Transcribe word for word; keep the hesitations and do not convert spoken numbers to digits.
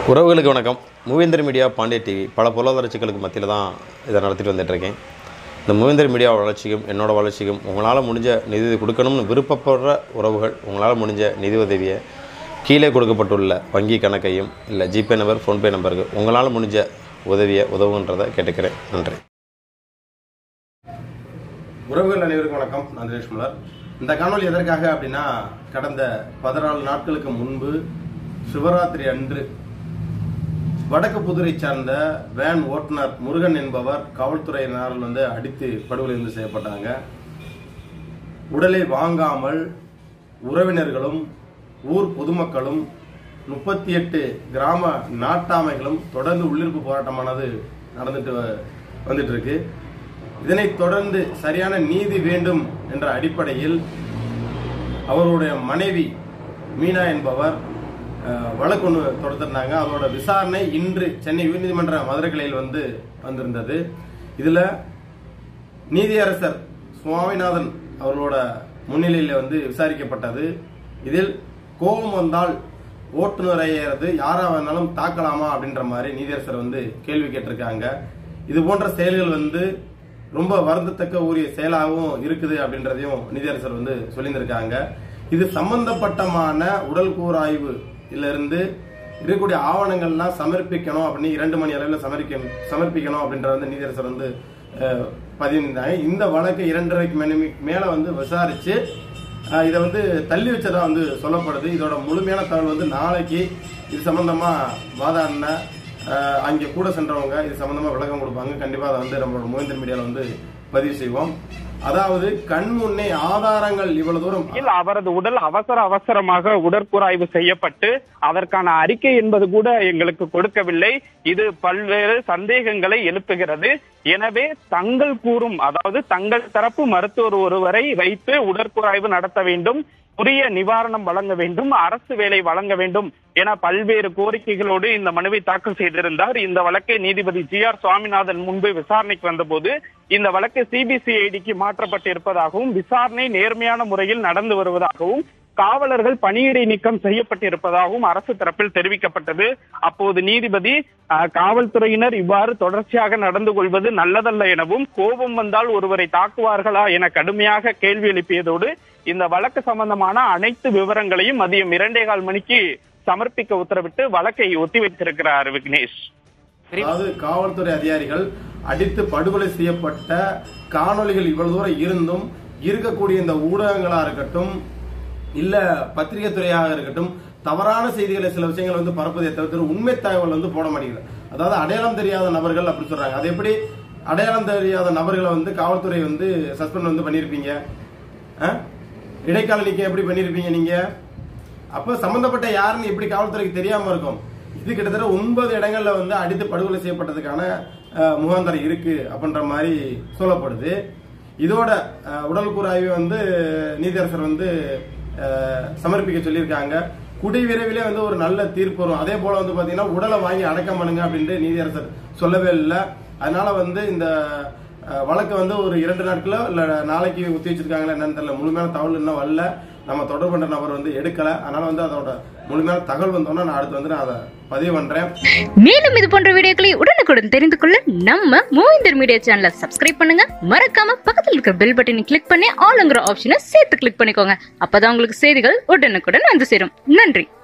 உறவுகளுக்கு வணக்கம். மூவேந்தர் media Pandya TV பல பொருளாதார சிக்கலுக்கு மத்தியில் தான் இதை நடத்திட்டு வந்துட்டுருக்கேன். இந்த மூவேந்தர் மீடியா வளர்ச்சிக்கும் என்னோடய வளர்ச்சிக்கும் உங்களால் முடிஞ்ச நிதி கொடுக்கணும்னு விருப்பப்படுற உறவுகள் உங்களால் முடிஞ்ச நிதி உதவியை கீழே கொடுக்கப்பட்டுள்ள வங்கி கணக்கையும் இல்லை ஜிபே நம்பர் ஃபோன்பே நம்பருக்கு உங்களால் முடிஞ்ச உதவியை உதவுன்றதை கேட்டுக்கிறேன். நன்றி. உறவுகள் அனைவருக்கும் வணக்கம். நான் தினேஷ் மலர். இந்த காணொலி எதற்காக அப்படின்னா, கடந்த பதினாலு நாட்களுக்கு முன்பு சிவராத்திரி அன்று வடக்கு புதுரை சார்ந்த வேன் ஓட்டுநர் முருகன் என்பவர் காவல்துறையினரால் வந்து அடித்து படுகொலை வந்து செய்யப்பட்டாங்க. உடலை வாங்காமல் உறவினர்களும் ஊர் பொதுமக்களும் முப்பத்தி எட்டு கிராம நாட்டாமைகளும் தொடர்ந்து உள்ளிருப்பு போராட்டமானது நடந்துட்டு வந்துட்டு இருக்கு. இதனைத் தொடர்ந்து சரியான நீதி வேண்டும் என்ற அடிப்படையில் அவருடைய மனைவி மீனா என்பவர் வழக்கு ஒன்று தொடர்ந்திருந்தாங்க. அதோட விசாரணை இன்று சென்னை உயர்நீதிமன்ற மதுரை கிளையில் வந்து வந்திருந்தது. இதுல நீதியரசர் சுவாமிநாதன் அவர்களோட முன்னிலையில் வந்து விசாரிக்கப்பட்டது. இதில் கோபம் வந்தால் ஓட்டுநரையது யாரா வேணாலும் தாக்கலாமா அப்படின்ற மாதிரி நீதியரசர் வந்து கேள்வி கேட்டிருக்காங்க. இது போன்ற செயல்கள் வந்து ரொம்ப வருந்தத்தக்க உரிய செயலாகவும் இருக்குது அப்படின்றதையும் நீதியரசர் வந்து சொல்லியிருந்திருக்காங்க. இது சம்பந்தப்பட்டமான உடல் கூராய்வு இருந்து இருக்கக்கூடிய ஆவணங்கள்லாம் சமர்ப்பிக்கணும் அப்படின்னு இரண்டு மணி அளவில் சமர்ப்பிக்க சமர்ப்பிக்கணும் அப்படின்ற வந்து நீதியரசர் வந்து பதிவிருந்தாங்க. இந்த வழக்கை இரண்டரைக்கு மேல வந்து விசாரிச்சு இதை வந்து தள்ளி வச்சதா வந்து சொல்லப்படுது. இதோட முழுமையான தகவல் வந்து நாளைக்கு இது சம்பந்தமா வாதாடின அங்கே கூட சென்றவங்க இது சம்பந்தமா விளக்கம் கொடுப்பாங்க. கண்டிப்பா அதை வந்து நம்மளோட மூவேந்தர் மீடியால வந்து பதிவு செய்வோம். அதாவது கண் முன்னே ஆதாரங்கள் இவ்வளவு தூரம் அவரது உடல் அவசர அவசரமாக உடற்கூராய்வு செய்யப்பட்டு அதற்கான அறிக்கை என்பது கூட எங்களுக்கு கொடுக்கவில்லை. இது பல்வேறு சந்தேகங்களை எழுப்புகிறது. எனவே தங்கள் கூறும், அதாவது தங்கள் தரப்பு மருத்துவர் ஒருவரை வைத்து உடற்கூராய்வு நடத்த வேண்டும், உரிய நிவாரணம் வழங்க வேண்டும், அரசு வேலை வழங்க வேண்டும் என பல்வேறு கோரிக்கைகளோடு இந்த மனுவை தாக்கல் செய்திருந்தார். இந்த வழக்கை நீதிபதி ஜி ஆர் சுவாமிநாதன் முன்பு விசாரணைக்கு வந்தபோது இந்த வழக்கு சிபிசிஐடிக்கு மாற்றப்பட்டிருப்பதாகவும் விசாரணை நேர்மையான முறையில் நடந்து வருவதாகவும் காவலர்கள் பணியிடை நீக்கம் செய்யப்பட்டிருப்பதாகவும் அரசு தரப்பில் தெரிவிக்கப்பட்டது. அப்போது நீதிபதி காவல்துறையினர் இவ்வாறு தொடர்ச்சியாக நடந்து கொள்வது நல்லதல்ல எனவும், கோபம் வந்தால் ஒருவரை தாக்குவார்களா என கடுமையாக கேள்வி எழுப்பியதோடு இந்த வழக்கு சம்பந்தமான அனைத்து விவரங்களையும் மதியம் இரண்டே கால் மணிக்கு சமர்ப்பிக்க உத்தரவிட்டு வழக்கை ஒத்திவைத்திருக்கிறார் விக்னேஷ். அதாவது காவல்துறை அதிகாரிகள் அடித்து படுகொலை செய்யப்பட்ட காணொலிகள் இவ்வளவு தூரம் இருந்தும் இருக்கக்கூடிய இந்த ஊடகங்களா இருக்கட்டும் இல்ல பத்திரிகை துறையாக இருக்கட்டும் தவறான செய்திகளை சில விஷயங்கள் வந்து பரப்புவதை தவிர்த்து உண்மை தகவல் வந்து போட மாட்டேங்குது. அதாவது அடையாளம் தெரியாத நபர்கள் அப்படி சொல்றாங்க. அது எப்படி அடையாளம் தெரியாத நபர்களை வந்து காவல்துறை வந்து சஸ்பெண்ட் வந்து பண்ணிருப்பீங்க? இடைக்கால நீக்கம் எப்படி பண்ணிருப்பீங்க நீங்க? அப்ப சம்பந்தப்பட்ட யாருன்னு எப்படி காவல்துறைக்கு தெரியாம இருக்கும்? இது கிட்டத்தட்ட ஒன்பது இடங்கள்ல வந்து அடித்து படுகொலை செய்யப்பட்டதுக்கான முகாந்தரம் இருக்கு அப்படின்ற மாதிரி சொல்லப்படுது. இதோட உடல் கூராய்வு வந்து நீதியரசர் வந்து சமர்ப்பிக்க சொல்லியிருக்காங்க. குடி விரைவிலே வந்து ஒரு நல்ல தீர்ப்பு வரும். அதே போல வந்து பாத்தீங்கன்னா உடலை வாங்கி அடக்கம் பண்ணுங்க அப்படின்ட்டு நீதியரசர் சொல்லவே இல்லை. அதனால வந்து இந்த வழக்கு வந்து ஒரு இரண்டு நாட்களோ இல்ல நாளைக்கு ஒத்தி வச்சிருக்காங்களா என்னன்னு தெரியல. முழுமையான தகவல் இன்னும் வரல. நம்ம தொடர்பு பண்ற நபர் வந்து எடுக்கல. அதனால வந்து அதோட முழுமையான தகவல் வந்தோம்னா நான் அடுத்து வந்து நான் அதை பதிவு பண்றேன். மேலும் இது போன்ற வீடியோக்களை உடனுக்குடன் தெரிந்து கொள்ள நம்ம மூவேந்தர் மீடியா சேனலை சப்ஸ்கிரைப் பண்ணுங்க. மறக்காம பக்கத்தில் இருக்கிற பெல் பட்டனை கிளிக் பண்ணி ஆல்ங்கிற ஆப்ஷனை சேர்த்து கிளிக் பண்ணிக்கோங்க. அப்பதான் உங்களுக்கு செய்திகள் உடனுக்குடன் வந்து சேரும். நன்றி.